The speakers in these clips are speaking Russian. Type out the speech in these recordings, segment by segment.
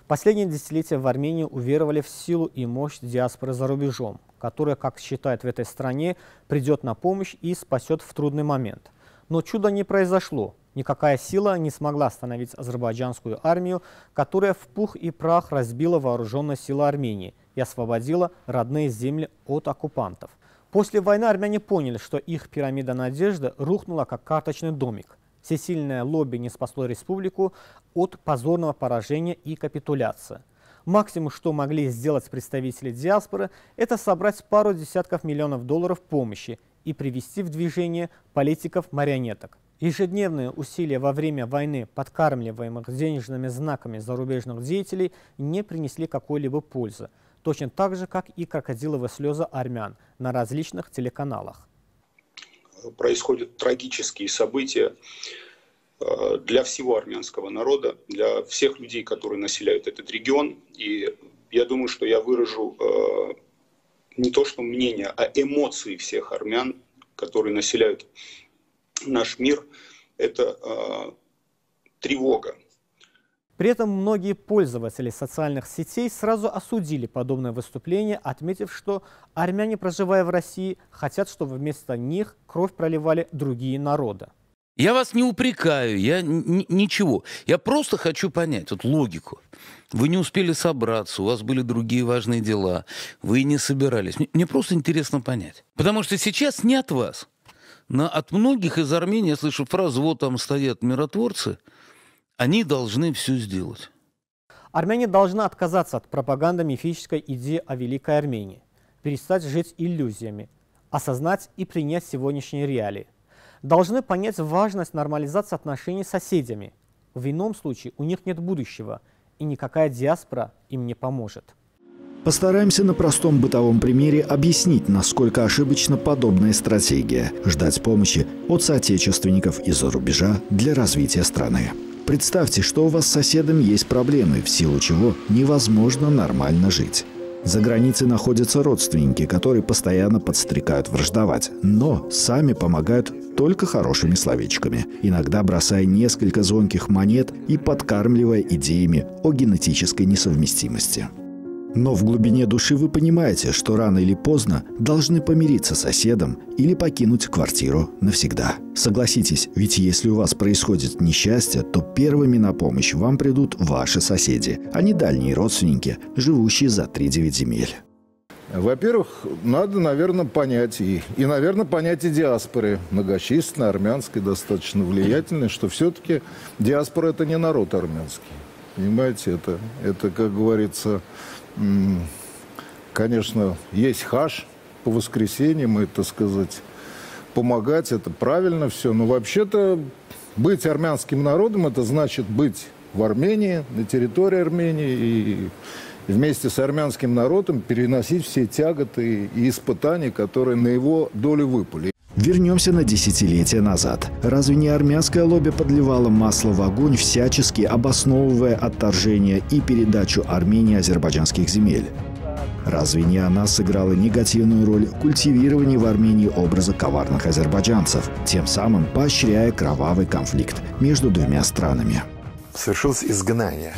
Последние десятилетия в Армении уверовали в силу и мощь диаспоры за рубежом, которая, как считают в этой стране, придет на помощь и спасет в трудный момент. Но чуда не произошло. Никакая сила не смогла остановить азербайджанскую армию, которая в пух и прах разбила вооруженные силы Армении и освободила родные земли от оккупантов. После войны армяне поняли, что их пирамида надежды рухнула как карточный домик. Всесильное лобби не спасло республику от позорного поражения и капитуляции. Максимум, что могли сделать представители диаспоры, это собрать пару десятков миллионов долларов помощи и привести в движение политиков-марионеток. Ежедневные усилия во время войны, подкармливаемых денежными знаками зарубежных деятелей, не принесли какой-либо пользы. Точно так же, как и крокодиловые слезы армян на различных телеканалах. Происходят трагические события для всего армянского народа, для всех людей, которые населяют этот регион. И я думаю, что я выражу не то что мнение, а эмоции всех армян, которые населяют наш мир. Это тревога. При этом многие пользователи социальных сетей сразу осудили подобное выступление, отметив, что армяне, проживая в России, хотят, чтобы вместо них кровь проливали другие народы. Я вас не упрекаю, я ничего. Я просто хочу понять вот логику. Вы не успели собраться, у вас были другие важные дела, вы не собирались. Мне просто интересно понять. Потому что сейчас не от вас. Но от многих из Армении я слышу фразу: вот там стоят миротворцы, они должны все сделать. Армяне должны отказаться от пропаганды мифической идеи о Великой Армении, перестать жить иллюзиями, осознать и принять сегодняшние реалии. Должны понять важность нормализации отношений с соседями. В ином случае у них нет будущего, и никакая диаспора им не поможет. Постараемся на простом бытовом примере объяснить, насколько ошибочна подобная стратегия – ждать помощи от соотечественников из-за рубежа для развития страны. Представьте, что у вас с соседом есть проблемы, в силу чего невозможно нормально жить. За границей находятся родственники, которые постоянно подстрекают враждовать, но сами помогают только хорошими словечками, иногда бросая несколько звонких монет и подкармливая идеями о генетической несовместимости. Но в глубине души вы понимаете, что рано или поздно должны помириться с соседом или покинуть квартиру навсегда. Согласитесь, ведь если у вас происходит несчастье, то первыми на помощь вам придут ваши соседи, а не дальние родственники, живущие за 3-9 земель. Во-первых, надо, наверное, понять наверное, понять и диаспоры, многочисленной, армянской, достаточно влиятельной, что все-таки диаспора – это не народ армянский. Понимаете, это, как говорится, конечно, есть хаш по воскресеньям, и, так сказать, помогать, это правильно все. Но вообще-то быть армянским народом – это значит быть в Армении, на территории Армении, и вместе с армянским народом переносить все тяготы и испытания, которые на его долю выпали. Вернемся на десятилетия назад. Разве не армянское лобби подливало масло в огонь, всячески обосновывая отторжение и передачу Армении азербайджанских земель? Разве не она сыграла негативную роль в культивировании в Армении образа коварных азербайджанцев, тем самым поощряя кровавый конфликт между двумя странами? Совершилось изгнание.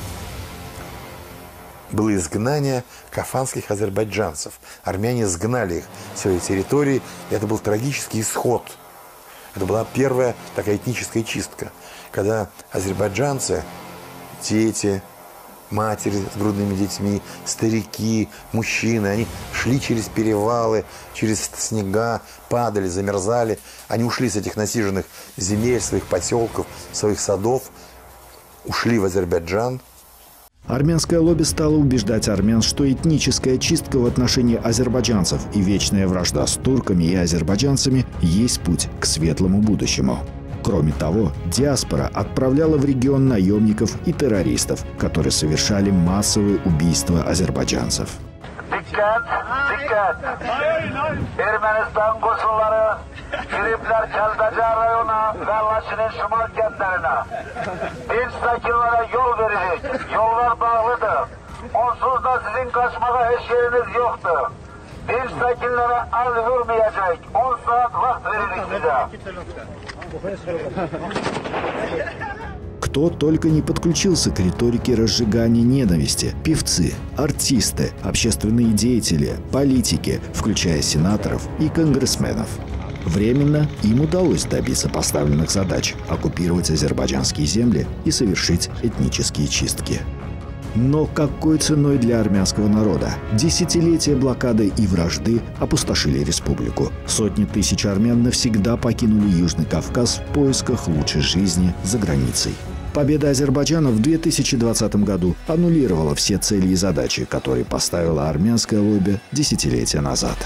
Было изгнание кафанских азербайджанцев. Армяне изгнали их с своей территории, и это был трагический исход. Это была первая такая этническая чистка, когда азербайджанцы, дети, матери с грудными детьми, старики, мужчины, они шли через перевалы, через снега, падали, замерзали. Они ушли с этих насиженных земель, своих поселков, своих садов, ушли в Азербайджан. Армянское лобби стало убеждать армян, что этническая чистка в отношении азербайджанцев и вечная вражда с турками и азербайджанцами есть путь к светлому будущему. Кроме того, диаспора отправляла в регион наемников и террористов, которые совершали массовые убийства азербайджанцев. Кто только не подключился к риторике разжигания ненависти. Певцы, артисты, общественные деятели, политики, включая сенаторов и конгрессменов. Временно им удалось добиться поставленных задач – оккупировать азербайджанские земли и совершить этнические чистки. Но какой ценой для армянского народа? Десятилетия блокады и вражды опустошили республику. Сотни тысяч армян навсегда покинули Южный Кавказ в поисках лучшей жизни за границей. Победа Азербайджана в 2020 году аннулировала все цели и задачи, которые поставило армянское лобби десятилетия назад.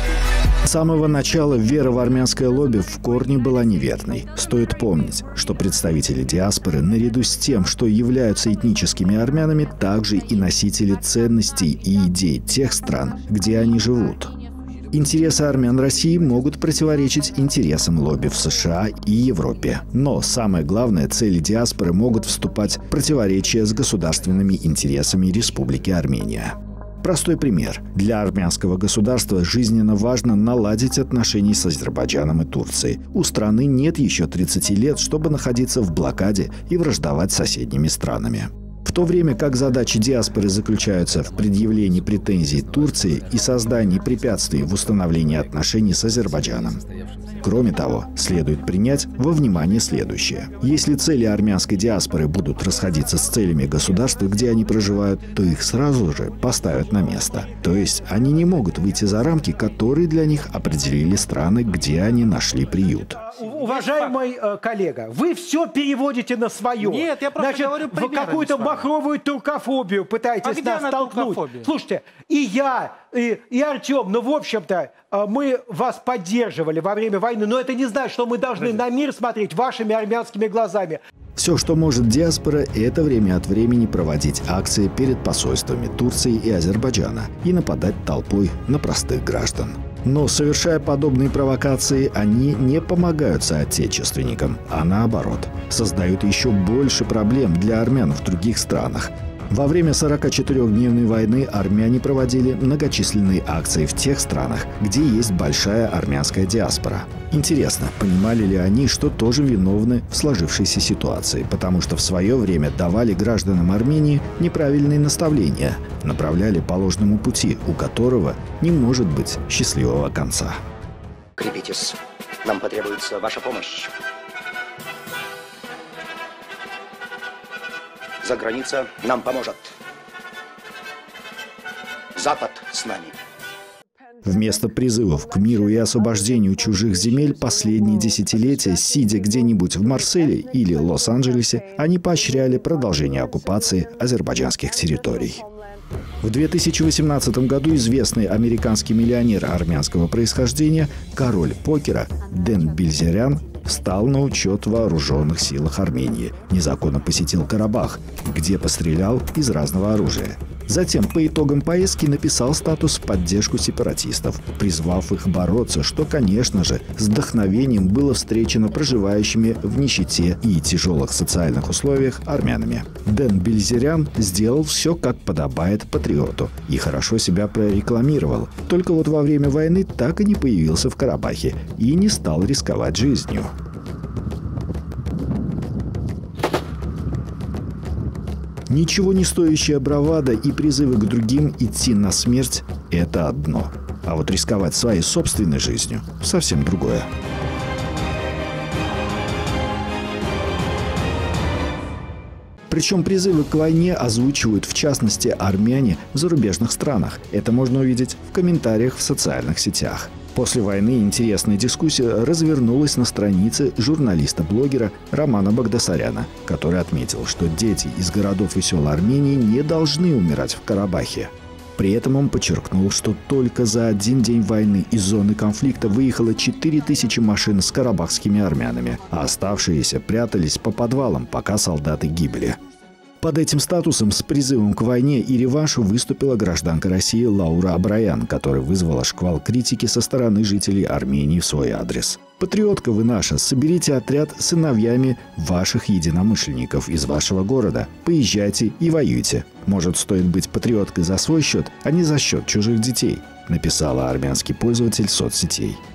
С самого начала вера в армянское лобби в корне была неверной. Стоит помнить, что представители диаспоры, наряду с тем, что являются этническими армянами, также и носители ценностей и идей тех стран, где они живут. Интересы армян России могут противоречить интересам лобби в США и Европе. Но самое главное, цели диаспоры могут вступать в противоречие с государственными интересами Республики Армения. Простой пример. Для армянского государства жизненно важно наладить отношения с Азербайджаном и Турцией. У страны нет еще 30 лет, чтобы находиться в блокаде и враждовать с соседними странами. В то время как задачи диаспоры заключаются в предъявлении претензий Турции и создании препятствий в установлении отношений с Азербайджаном. Кроме того, следует принять во внимание следующее. Если цели армянской диаспоры будут расходиться с целями государства, где они проживают, то их сразу же поставят на место. То есть они не могут выйти за рамки, которые для них определили страны, где они нашли приют. Уважаемый коллега, вы все переводите на свое. Нет, я просто говорю примеры. Вы какую-то махровую туркофобию пытаетесь нас толкнуть. Слушайте, и я, и Артем, ну, в общем-то, мы вас поддерживали во время войны, но это не значит, что мы должны на мир смотреть вашими армянскими глазами. Все, что может диаспора, это время от времени проводить акции перед посольствами Турции и Азербайджана и нападать толпой на простых граждан. Но, совершая подобные провокации, они не помогают соотечественникам, а наоборот, создают еще больше проблем для армян в других странах. Во время 44-дневной войны армяне проводили многочисленные акции в тех странах, где есть большая армянская диаспора. Интересно, понимали ли они, что тоже виновны в сложившейся ситуации, потому что в свое время давали гражданам Армении неправильные наставления, направляли по ложному пути, у которого не может быть счастливого конца. Крепитесь, нам потребуется ваша помощь. За граница нам поможет. Запад с нами. Вместо призывов к миру и освобождению чужих земель последние десятилетия, сидя где-нибудь в Марселе или Лос-Анджелесе, они поощряли продолжение оккупации азербайджанских территорий. В 2018 году известный американский миллионер армянского происхождения, король покера Дэн Бильзерян, встал на учет в вооруженных силах Армении, незаконно посетил Карабах, где пострелял из разного оружия. Затем, по итогам поездки, написал статус в поддержку сепаратистов, призвав их бороться, что, конечно же, с вдохновением было встречено проживающими в нищете и тяжелых социальных условиях армянами. Дэн Бильзерян сделал все, как подобает патриоту, и хорошо себя прорекламировал. Только вот во время войны так и не появился в Карабахе и не стал рисковать жизнью. Ничего не стоящая бравада и призывы к другим идти на смерть – это одно. А вот рисковать своей собственной жизнью – совсем другое. Причем призывы к войне озвучивают, в частности, армяне в зарубежных странах. Это можно увидеть в комментариях в социальных сетях. После войны интересная дискуссия развернулась на странице журналиста-блогера Романа Багдасаряна, который отметил, что дети из городов и сел Армении не должны умирать в Карабахе. При этом он подчеркнул, что только за один день войны из зоны конфликта выехало 4000 машин с карабахскими армянами, а оставшиеся прятались по подвалам, пока солдаты гибли. Под этим статусом с призывом к войне и реваншу выступила гражданка России Лаура Абраян, которая вызвала шквал критики со стороны жителей Армении в свой адрес. «Патриотка вы наша, соберите отряд с сыновьями ваших единомышленников из вашего города. Поезжайте и воюйте. Может, стоит быть патриоткой за свой счет, а не за счет чужих детей», написала армянский пользователь соцсетей.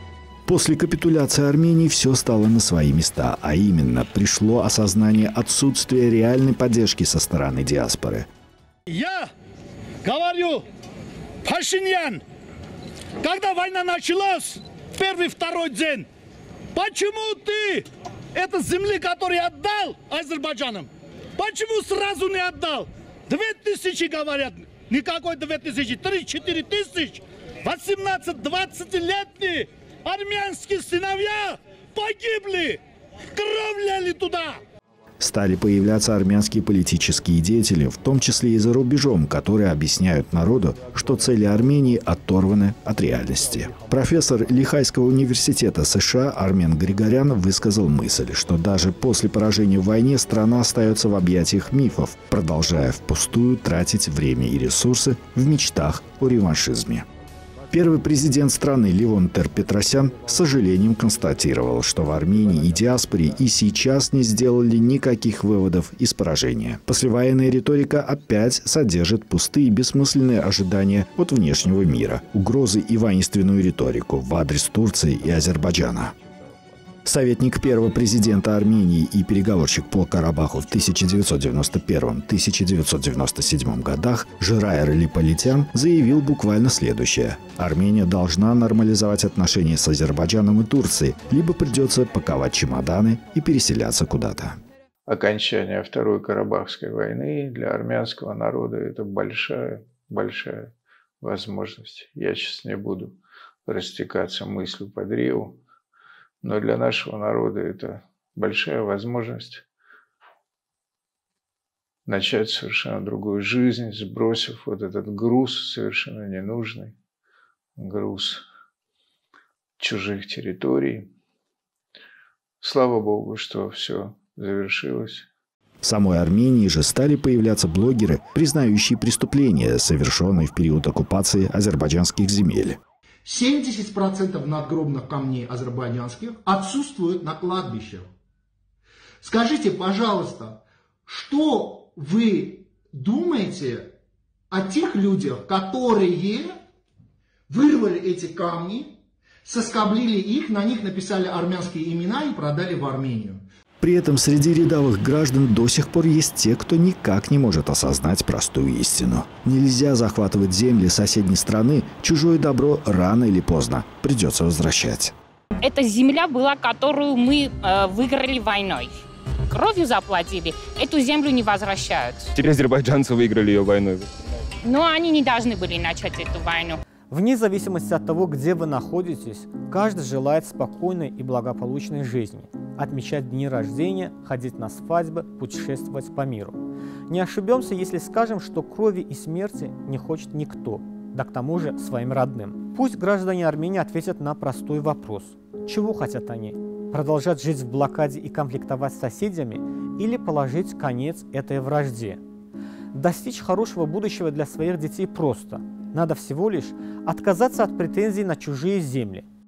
После капитуляции Армении все стало на свои места, а именно пришло осознание отсутствия реальной поддержки со стороны диаспоры. Я говорю, Пашинян, когда война началась, первый-второй день, почему ты это земли, которые отдал Азербайджанам, почему сразу не отдал? 2000 говорят, никакой 2000, 3-4 тысяч, 18-20-летние армянские сыновья погибли, кровь лили туда. Стали появляться армянские политические деятели, в том числе и за рубежом, которые объясняют народу, что цели Армении оторваны от реальности. Профессор Лихайского университета США Армен Григорян высказал мысль, что даже после поражения в войне страна остается в объятиях мифов, продолжая впустую тратить время и ресурсы в мечтах о реваншизме. Первый президент страны Левон Тер-Петросян с сожалением констатировал, что в Армении и диаспоре и сейчас не сделали никаких выводов из поражения. Послевоенная риторика опять содержит пустые бессмысленные ожидания от внешнего мира, угрозы и воинственную риторику в адрес Турции и Азербайджана. Советник первого президента Армении и переговорщик по Карабаху в 1991-1997 годах Жирайр Липолитян заявил буквально следующее. Армения должна нормализовать отношения с Азербайджаном и Турцией, либо придется паковать чемоданы и переселяться куда-то. Окончание Второй Карабахской войны для армянского народа – это большая возможность. Я сейчас не буду растекаться мыслью по древу. Но для нашего народа это большая возможность начать совершенно другую жизнь, сбросив вот этот груз, совершенно ненужный груз чужих территорий. Слава Богу, что все завершилось. В самой Армении же стали появляться блогеры, признающие преступления, совершенные в период оккупации азербайджанских земель. 70% надгробных камней азербайджанских отсутствуют на кладбищах. Скажите, пожалуйста, что вы думаете о тех людях, которые вырвали эти камни, соскоблили их, на них написали армянские имена и продали в Армению? При этом среди рядовых граждан до сих пор есть те, кто никак не может осознать простую истину. Нельзя захватывать земли соседней страны, чужое добро рано или поздно придется возвращать. Это земля была, которую мы выиграли войной. Кровью заплатили, эту землю не возвращают. Теперь азербайджанцы выиграли ее войной. Но они не должны были начать эту войну. Вне зависимости от того, где вы находитесь, каждый желает спокойной и благополучной жизни, отмечать дни рождения, ходить на свадьбы, путешествовать по миру. Не ошибемся, если скажем, что крови и смерти не хочет никто, да к тому же своим родным. Пусть граждане Армении ответят на простой вопрос. Чего хотят они? Продолжать жить в блокаде и конфликтовать с соседями или положить конец этой вражде? Достичь хорошего будущего для своих детей просто. Надо всего лишь отказаться от претензий на чужие земли,